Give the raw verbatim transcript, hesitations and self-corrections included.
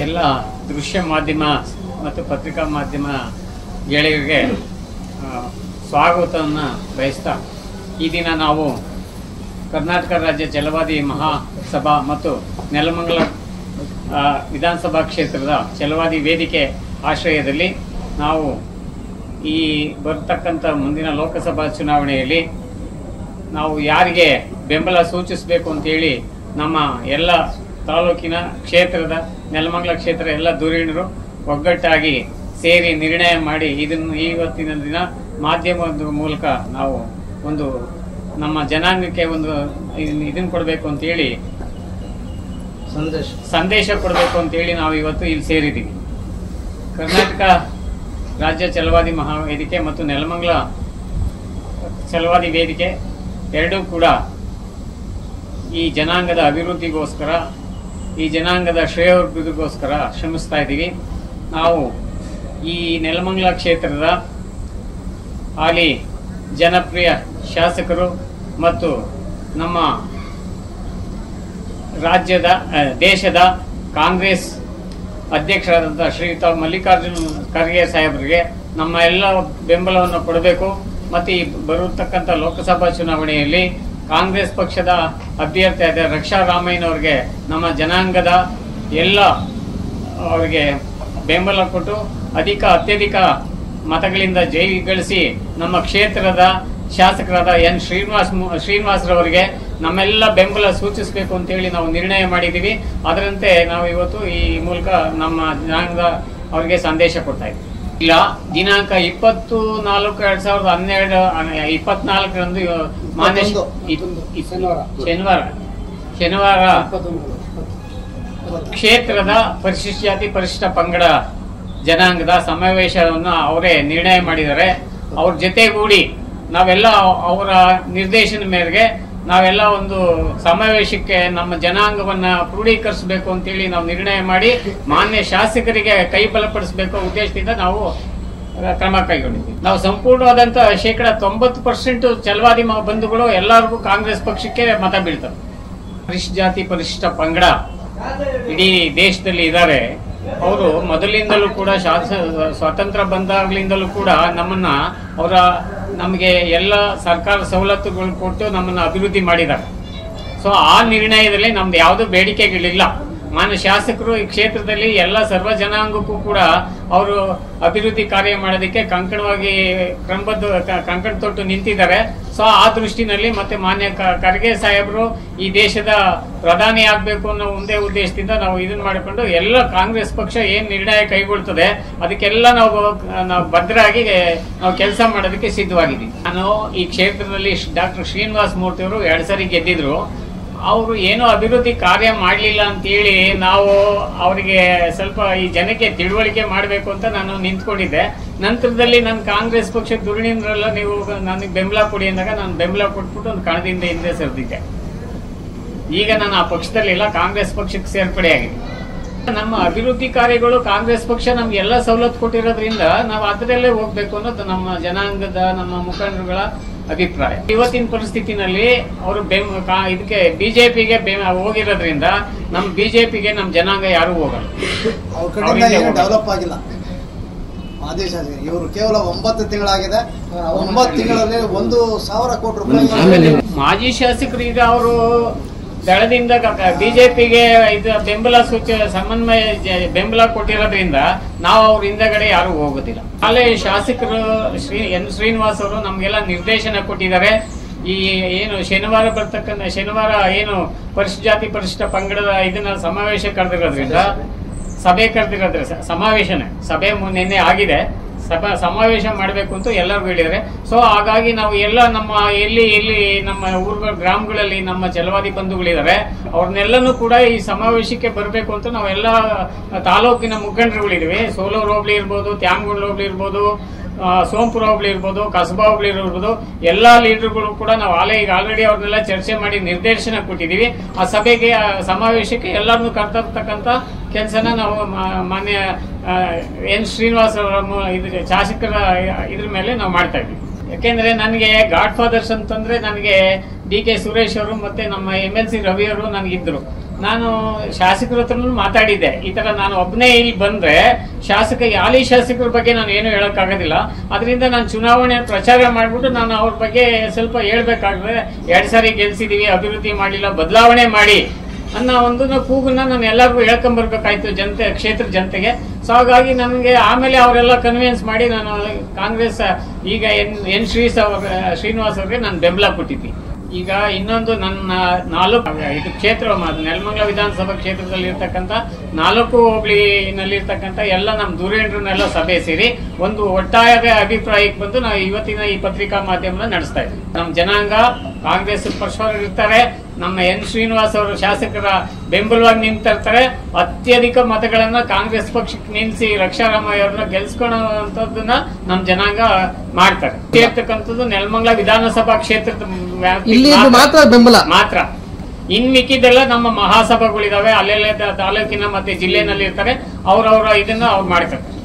ಎಲ್ಲ ದೃಶ್ಯ ಮಾಧ್ಯಮ ಮತ್ತು ಪತ್ರಿಕಾ ಮಾಧ್ಯಮ ಗೆಳೆಯರಿಗೆ ಸ್ವಾಗತವನ್ನು ಬಯಸ್ತಾ ಈ ದಿನ ನಾವು ಕರ್ನಾಟಕ ರಾಜ್ಯ ಛಲವಾದಿ ಮಹಾಸಭಾ ಮತ್ತು ನೆಲಮಂಗಲ ವಿಧಾನಸಭಾ ಕ್ಷೇತ್ರದ ಛಲವಾದಿ ವೇದಿಕೆ ಆಶ್ರಯದಲ್ಲಿ ನಾವು ಈ ಬರತಕ್ಕಂಥ ಮುಂದಿನ ಲೋಕಸಭಾ ಚುನಾವಣೆಯಲ್ಲಿ ನಾವು ಯಾರಿಗೆ ಬೆಂಬಲ ಸೂಚಿಸಬೇಕು ಅಂತೇಳಿ ನಮ್ಮ ಎಲ್ಲ ತಾಲೂಕಿನ ಕ್ಷೇತ್ರದ ನೆಲಮಂಗಲ ಕ್ಷೇತ್ರ ಎಲ್ಲ ಧುರೀಣರು ಒಗ್ಗಟ್ಟಾಗಿ ಸೇರಿ ನಿರ್ಣಯ ಮಾಡಿ ಇದನ್ನು ಇವತ್ತಿನ ದಿನ ಮಾಧ್ಯಮದ ಮೂಲಕ ನಾವು ಒಂದು ನಮ್ಮ ಜನಾಂಗಕ್ಕೆ ಒಂದು ಇದನ್ನು ಕೊಡಬೇಕು ಅಂತೇಳಿ ಸಂದೇಶ ಸಂದೇಶ ಕೊಡಬೇಕು ಅಂತೇಳಿ ನಾವು ಇವತ್ತು ಇಲ್ಲಿ ಸೇರಿದ್ದೀವಿ. ಕರ್ನಾಟಕ ರಾಜ್ಯ ಛಲವಾದಿ ಮಹಾವೇದಿಕೆ ಮತ್ತು ನೆಲಮಂಗಲ ಛಲವಾದಿ ವೇದಿಕೆ ಎರಡೂ ಕೂಡ ಈ ಜನಾಂಗದ ಅಭಿವೃದ್ಧಿಗೋಸ್ಕರ ಈ ಜನಾಂಗದ ಶ್ರೇಯೋಭಿವೃದ್ಧಿಗೋಸ್ಕರ ಶ್ರಮಿಸ್ತಾ ಇದ್ದೀವಿ. ನಾವು ಈ ನೆಲಮಂಗಲ ಕ್ಷೇತ್ರದ ಹಾಲಿ ಜನಪ್ರಿಯ ಶಾಸಕರು ಮತ್ತು ನಮ್ಮ ರಾಜ್ಯದ ದೇಶದ ಕಾಂಗ್ರೆಸ್ ಅಧ್ಯಕ್ಷರಾದಂಥ ಶ್ರೀಯುತ ಮಲ್ಲಿಕಾರ್ಜುನ್ ಖರ್ಗೆ ಸಾಹೇಬರಿಗೆ ನಮ್ಮ ಎಲ್ಲ ಬೆಂಬಲವನ್ನು ಕೊಡಬೇಕು ಮತ್ತು ಈ ಬರತಕ್ಕಂಥ ಲೋಕಸಭಾ ಚುನಾವಣೆಯಲ್ಲಿ ಕಾಂಗ್ರೆಸ್ ಪಕ್ಷದ ಅಭ್ಯರ್ಥಿಯಾದ ರಕ್ಷಾ ರಾಮಯ್ಯನವರಿಗೆ ನಮ್ಮ ಜನಾಂಗದ ಎಲ್ಲ ಅವರಿಗೆ ಬೆಂಬಲ ಕೊಟ್ಟು ಅಧಿಕ ಅತ್ಯಧಿಕ ಮತಗಳಿಂದ ಜಯಗಳಿಸಿ ನಮ್ಮ ಕ್ಷೇತ್ರದ ಶಾಸಕರಾದ ಎನ್ ಶ್ರೀನಿವಾಸ್ ಶ್ರೀನಿವಾಸರವರಿಗೆ ನಮ್ಮೆಲ್ಲ ಬೆಂಬಲ ಸೂಚಿಸಬೇಕು ಅಂತೇಳಿ ನಾವು ನಿರ್ಣಯ ಮಾಡಿದ್ದೀವಿ. ಅದರಂತೆ ನಾವು ಇವತ್ತು ಈ ಮೂಲಕ ನಮ್ಮ ಜನಾಂಗ ಅವರಿಗೆ ಸಂದೇಶ ಕೊಡ್ತಾ ಇದ್ದೀವಿ. ಇಲ್ಲ ದಿನಾಂಕ ಇಪ್ಪತ್ತು ನಾಲ್ಕು ಎರಡ್ ಸಾವಿರದ ಹನ್ನೆರಡು ಇಪ್ಪತ್ನಾಲ್ಕರಂದು ಮಾನ್ಯ ಶನಿವಾರ ಶನಿವಾರ ಕ್ಷೇತ್ರದ ಪರಿಶಿಷ್ಟ ಜಾತಿ ಪರಿಶಿಷ್ಟ ಪಂಗಡ ಜನಾಂಗದ ಸಮಾವೇಶವನ್ನು ಅವರೇ ನಿರ್ಣಯ ಮಾಡಿದ್ದಾರೆ. ಅವ್ರ ಜೊತೆಗೂಡಿ ನಾವೆಲ್ಲ ಅವರ ನಿರ್ದೇಶನ ಮೇರೆಗೆ ನಾವೆಲ್ಲ ಒಂದು ಸಮಾವೇಶಕ್ಕೆ ನಮ್ಮ ಜನಾಂಗವನ್ನ ಕ್ರೋಢೀಕರಿಸಬೇಕು ಅಂತೇಳಿ ನಾವು ನಿರ್ಣಯ ಮಾಡಿ ಮಾನ್ಯ ಶಾಸಕರಿಗೆ ಕೈ ಬಲಪಡಿಸಬೇಕು ಉದ್ದೇಶದಿಂದ ನಾವು ಕ್ರಮ ಕೈಗೊಂಡಿದ್ದೀವಿ. ನಾವು ಸಂಪೂರ್ಣವಾದಂತ ಶೇಕಡ ತೊಂಬತ್ತು ಪರ್ಸೆಂಟ್ ಛಲವಾದಿ ಬಂಧುಗಳು ಎಲ್ಲರಿಗೂ ಕಾಂಗ್ರೆಸ್ ಪಕ್ಷಕ್ಕೆ ಮತ ಬೀಳ್ತಾರೆ. ಪರಿಶಿಷ್ಟ ಜಾತಿ ಪರಿಶಿಷ್ಟ ಪಂಗಡ ಇಡೀ ದೇಶದಲ್ಲಿ ಇದ್ದಾರೆ. ಅವರು ಮೊದಲಿಂದಲೂ ಕೂಡ ಸ್ವಾತಂತ್ರ್ಯ ಬಂದಾಗ್ಲಿಂದಲೂ ಕೂಡ ನಮ್ಮನ್ನ ಅವರ ನಮಗೆ ಎಲ್ಲ ಸರ್ಕಾರ ಸವಲತ್ತುಗಳು ಕೊಟ್ಟು ನಮ್ಮನ್ನ ಅಭಿವೃದ್ಧಿ ಮಾಡಿದ್ದಾರೆ. ಸೊ ಆ ನಿರ್ಣಯದಲ್ಲಿ ನಮ್ದು ಯಾವುದೂ ಬೇಡಿಕೆಗಳಿಲ್ಲ. ಮಾನ್ಯ ಶಾಸಕರು ಈ ಕ್ಷೇತ್ರದಲ್ಲಿ ಎಲ್ಲ ಸರ್ವ ಜನಾಂಗಕ್ಕೂ ಕೂಡ ಅವರು ಅಭಿವೃದ್ಧಿ ಕಾರ್ಯ ಮಾಡೋದಕ್ಕೆ ಕಂಕಣವಾಗಿ ಕ್ರಮಬದ್ಧ ಕಂಕಣ ತೊಟ್ಟು ನಿಂತಿದ್ದಾರೆ. ಸೊ ಆ ದೃಷ್ಟಿನಲ್ಲಿ ಮತ್ತೆ ಮಾನ್ಯ ಖರ್ಗೆ ಸಾಹೇಬರು ಈ ದೇಶದ ಪ್ರಧಾನಿ ಆಗ್ಬೇಕು ಅನ್ನೋ ಒಂದೇ ಉದ್ದೇಶದಿಂದ ನಾವು ಇದನ್ನ ಮಾಡಿಕೊಂಡು ಎಲ್ಲ ಕಾಂಗ್ರೆಸ್ ಪಕ್ಷ ಏನ್ ನಿರ್ಣಯ ಕೈಗೊಳ್ತದೆ ಅದಕ್ಕೆಲ್ಲ ನಾವು ನಾವು ಭದ್ರಾಗಿ ನಾವು ಕೆಲಸ ಮಾಡೋದಕ್ಕೆ ಸಿದ್ಧವಾಗಿದ್ದೀವಿ. ನಾನು ಈ ಕ್ಷೇತ್ರದಲ್ಲಿ ಡಾಕ್ಟರ್ ಶ್ರೀನಿವಾಸ ಮೂರ್ತಿ ಅವರು ಎರಡ್ ಸಾರಿ ಗೆದ್ದಿದ್ರು. ಅವರು ಏನೋ ಅಭಿವೃದ್ಧಿ ಕಾರ್ಯ ಮಾಡಲಿಲ್ಲ ಅಂತೇಳಿ ನಾವು ಅವರಿಗೆ ಸ್ವಲ್ಪ ಈ ಜನಕ್ಕೆ ತಿಳುವಳಿಕೆ ಮಾಡಬೇಕು ಅಂತ ನಾನು ನಿಂತ್ಕೊಂಡಿದ್ದೆ. ನಂತರದಲ್ಲಿ ನನ್ನ ಕಾಂಗ್ರೆಸ್ ಪಕ್ಷ ಧುರೀಣರೆಲ್ಲ ನೀವು ನನಗೆ ಬೆಂಬಲ ಕೊಡಿ ಅಂದಾಗ ನಾನು ಬೆಂಬಲ ಕೊಟ್ಬಿಟ್ಟು ಒಂದು ಕಣದಿಂದ ಹಿಂದೆ ಸರಿದಿದ್ದೆ. ಈಗ ನಾನು ಆ ಪಕ್ಷದಲ್ಲಿಲ್ಲ, ಕಾಂಗ್ರೆಸ್ ಪಕ್ಷಕ್ಕೆ ಸೇರ್ಪಡೆಯಾಗಿದೆ. ನಮ್ಮ ಅಭಿವೃದ್ಧಿ ಕಾರ್ಯಗಳು ಕಾಂಗ್ರೆಸ್ ಪಕ್ಷ ನಮ್ಗೆ ಎಲ್ಲ ಸವಲತ್ತು ಕೊಟ್ಟಿರೋದ್ರಿಂದ ನಾವು ಅದರಲ್ಲೇ ಹೋಗ್ಬೇಕು ಅನ್ನೋದು ನಮ್ಮ ಜನಾಂಗದ ನಮ್ಮ ಮುಖಂಡರುಗಳ ಅಭಿಪ್ರಾಯ. ಇವತ್ತಿನ ಪರಿಸ್ಥಿತಿನಲ್ಲಿ ಅವರು ಇದಕ್ಕೆ ಬಿಜೆಪಿಗೆ ಹೋಗಿರೋದ್ರಿಂದ ನಮ್ ಬಿಜೆಪಿಗೆ ನಮ್ ಜನಾಂಗ ಯಾರು ಹೋಗಲ್ಲ. ಡೆವಲಪ್ ಆಗಿಲ್ಲ. ಆದೇಶ ಇವರು ಕೇವಲ ಒಂಬತ್ತು ತಿಂಗಳಾಗಿದೆ. ಒಂಬತ್ತು ತಿಂಗಳಲ್ಲಿ ಒಂದು ಸಾವಿರ ಕೋಟಿ ರೂಪಾಯಿ ಮಾಜಿ ಶಾಸಕರು ಈಗ ಅವರು ದಳದಿಂದ ಬಿಜೆಪಿಗೆ ಇದು ಬೆಂಬಲ ಸೂಚಿ ಸಮನ್ವಯ ಬೆಂಬಲ ಕೊಟ್ಟಿರೋದ್ರಿಂದ ನಾವು ಅವ್ರ ಹಿಂದಗಡೆ ಯಾರು ಹೋಗೋದಿಲ್ಲ. ಅಲ್ಲೇ ಶಾಸಕರು ಶ್ರೀ ಎನ್ ಶ್ರೀನಿವಾಸ್ ಅವರು ನಮ್ಗೆಲ್ಲ ನಿರ್ದೇಶನ ಕೊಟ್ಟಿದ್ದಾರೆ. ಈ ಏನು ಶನಿವಾರ ಬರ್ತಕ್ಕಂಥ ಶನಿವಾರ ಏನು ಪರಿಶಿಷ್ಟ ಜಾತಿ ಪರಿಶಿಷ್ಟ ಪಂಗಡದ ಇದನ್ನ ಸಮಾವೇಶ ಕರೆದಿರೋದ್ರಿಂದ ಸಭೆ ಕರೆದಿರೋದ್ರೆ ಸಮಾವೇಶನೇ ಸಭೆ ನಿನ್ನೆ ಆಗಿದೆ. ಸಭಾ ಸಮಾವೇಶ ಮಾಡಬೇಕು ಅಂತ ಎಲ್ಲರಿಗೂ ಹೇಳಿದ್ದಾರೆ. ಸೊ ಹಾಗಾಗಿ ನಾವು ಎಲ್ಲ ನಮ್ಮ ಎಲ್ಲಿ ಎಲ್ಲಿ ನಮ್ಮ ಊರುಗಳ ಗ್ರಾಮಗಳಲ್ಲಿ ನಮ್ಮ ಛಲವಾದಿ ಬಂಧುಗಳಿದ್ದಾರೆ ಅವ್ರನ್ನೆಲ್ಲನೂ ಕೂಡ ಈ ಸಮಾವೇಶಕ್ಕೆ ಬರಬೇಕು ಅಂತ ನಾವೆಲ್ಲ ತಾಲೂಕಿನ ಮುಖಂಡರುಗಳಿದ್ದೀವಿ. ಸೋಲೂರು ಹೋಬಳಿ ಇರ್ಬೋದು, ತ್ಯಾಮಗೊಂಡ್ ಹೋಬಳಿ ಇರ್ಬೋದು, ಸೋಂಪುರ ಹೋಬಳಿ ಇರ್ಬೋದು, ಕಸಬಾ ಹೋಬಳಿ ಇರ್ಬೋದು, ಎಲ್ಲಾ ಲೀಡರ್ಗಳು ಕೂಡ ನಾವು ಆಲೇ ಈಗ ಆಲ್ರೆಡಿ ಅವ್ರನ್ನೆಲ್ಲ ಚರ್ಚೆ ಮಾಡಿ ನಿರ್ದೇಶನ ಕೊಟ್ಟಿದ್ದೀವಿ. ಆ ಸಭೆಗೆ ಸಮಾವೇಶಕ್ಕೆ ಎಲ್ಲರನ್ನೂ ಕರೆತರ್ತಕ್ಕಂಥ ಕೆಲಸನ ನಾವು ಮಾನ್ಯ ಎನ್ ಶ್ರೀನಿವಾಸ್ ಅವರ ಶಾಸಕರ ಇದ್ರ ಮೇಲೆ ನಾವು ಮಾಡ್ತಾ ಇದ್ದೀವಿ. ಯಾಕೆಂದ್ರೆ ನನಗೆ ಗಾಡ್ ಫಾದರ್ಸ್ ಅಂತಂದ್ರೆ ನನಗೆ ಡಿ ಕೆ ಸುರೇಶ್ ಅವರು ಮತ್ತೆ ನಮ್ಮ ಎಂ ಎಲ್ ಸಿ ರವಿ ಅವರು ನನಗಿದ್ರು. ನಾನು ಶಾಸಕರ ಹತ್ರನೂ ಮಾತಾಡಿದ್ದೆ, ಈ ತರ ನಾನು ಒಬ್ಬನೇ ಇಲ್ಲಿ ಬಂದ್ರೆ ಶಾಸಕ ಹಾಲಿ ಶಾಸಕರ ಬಗ್ಗೆ ನಾನು ಏನು ಹೇಳಕ್ಕಾಗೋದಿಲ್ಲ, ಅದರಿಂದ ನಾನು ಚುನಾವಣೆ ಪ್ರಚಾರ ಮಾಡ್ಬಿಟ್ಟು ನಾನು ಅವ್ರ ಬಗ್ಗೆ ಸ್ವಲ್ಪ ಹೇಳ್ಬೇಕಾಗ್ತದೆ. ಎರಡ್ ಸಾರಿ ಗೆಲ್ಸಿದೀವಿ, ಅಭಿವೃದ್ಧಿ ಮಾಡಿಲ್ಲ, ಬದಲಾವಣೆ ಮಾಡಿ ಅನ್ನೋ ಒಂದು ಕೂಗನ್ನ ನಾನು ಎಲ್ಲರಿಗೂ ಹೇಳ್ಕೊಂಡ್ಬರ್ಬೇಕಾಯ್ತು ಜನತೆ, ಕ್ಷೇತ್ರ ಜನತೆಗೆ. ಸೊ ಹಾಗಾಗಿ ನನಗೆ ಆಮೇಲೆ ಅವರೆಲ್ಲ ಕನ್ವಿನ್ಸ್ ಮಾಡಿ ನಾನು ಕಾಂಗ್ರೆಸ್ ಈಗ ಎನ್ ಎನ್ ಶ್ರೀಸ್ ಅವ್ರ ಶ್ರೀನಿವಾಸ್ ಅವ್ರಿಗೆ ನಾನು ಬೆಂಬಲ ಕೊಟ್ಟಿದ್ವಿ. ಈಗ ಇನ್ನೊಂದು ನನ್ನ ನಾಲ್ಕು ಇದು ಕ್ಷೇತ್ರ ನೆಲಮಂಗಲ ವಿಧಾನಸಭಾ ಕ್ಷೇತ್ರದಲ್ಲಿ ಇರ್ತಕ್ಕಂಥ ನಾಲ್ಕು ಹೋಬಳಿನಲ್ಲಿರ್ತಕ್ಕಂಥ ಎಲ್ಲ ನಮ್ಮ ಧುರೀಣರನ್ನೆಲ್ಲ ಸಭೆ ಸೇರಿ ಒಂದು ಒಟ್ಟಾರೆ ಅಭಿಪ್ರಾಯಕ್ಕೆ ಬಂದು ನಾವು ಇವತ್ತಿನ ಈ ಪತ್ರಿಕಾ ಮಾಧ್ಯಮನ ನಡೆಸ್ತಾ ಇದ್ದೀವಿ. ನಮ್ಮ ಜನಾಂಗ ಕಾಂಗ್ರೆಸ್ ಪಕ್ಷವರು ಇರ್ತಾರೆ, ನಮ್ಮ ಎನ್ ಶ್ರೀನಿವಾಸ್ ಅವರು ಶಾಸಕರ ಬೆಂಬಲವಾಗಿ ನಿಂತಿರ್ತಾರೆ. ಅತ್ಯಧಿಕ ಮತಗಳನ್ನ ಕಾಂಗ್ರೆಸ್ ಪಕ್ಷಕ್ಕೆ ನಿಲ್ಲಿಸಿ ರಕ್ಷಾರಾಮಯ್ಯ ಅವ್ರನ್ನ ಗೆಲ್ಸ್ಕೊಳ್ಳೋಂಥದ್ದನ್ನ ನಮ್ಮ ಜನಾಂಗ ಮಾಡ್ತಾರೆ. ಇರ್ತಕ್ಕಂಥದ್ದು ನೆಲಮಂಗಲ ವಿಧಾನಸಭಾ ಕ್ಷೇತ್ರದ ಮಾತ್ರ ಬೆಂಬಲ ಮಾತ್ರ. ಇನ್ ಮಿಕ್ಕಿದೆಲ್ಲ ನಮ್ಮ ಮಹಾಸಭೆಗಳಿದಾವೆ, ಅಲ್ಲೆಲ್ಲ ತಾಲೂಕಿನ ಮತ್ತೆ ಜಿಲ್ಲೆನಲ್ಲಿ ಇರ್ತಾರೆ, ಅವ್ರವ್ರ ಇದನ್ನ ಅವ್ರು ಮಾಡ್ತಾರೆ.